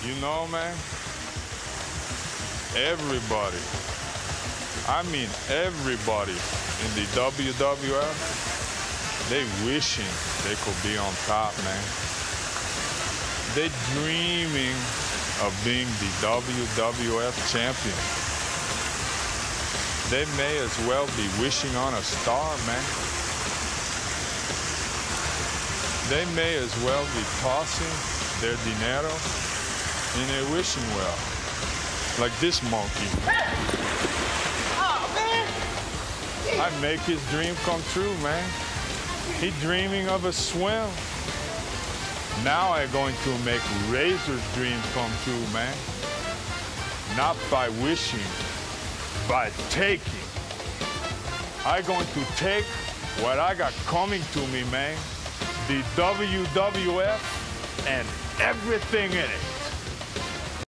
You know, man, everybody, I mean everybody in the WWF, they wishing they could be on top, man. They dreaming of being the WWF champion. They may as well be wishing on a star, man. They may as well be tossing their dinero in a wishing well, like this monkey. Oh, man! I make his dream come true, man. He dreaming of a swim. Now I'm going to make Razor's dream come true, man. Not by wishing, by taking. I'm going to take what I got coming to me, man. The WWF and everything in it.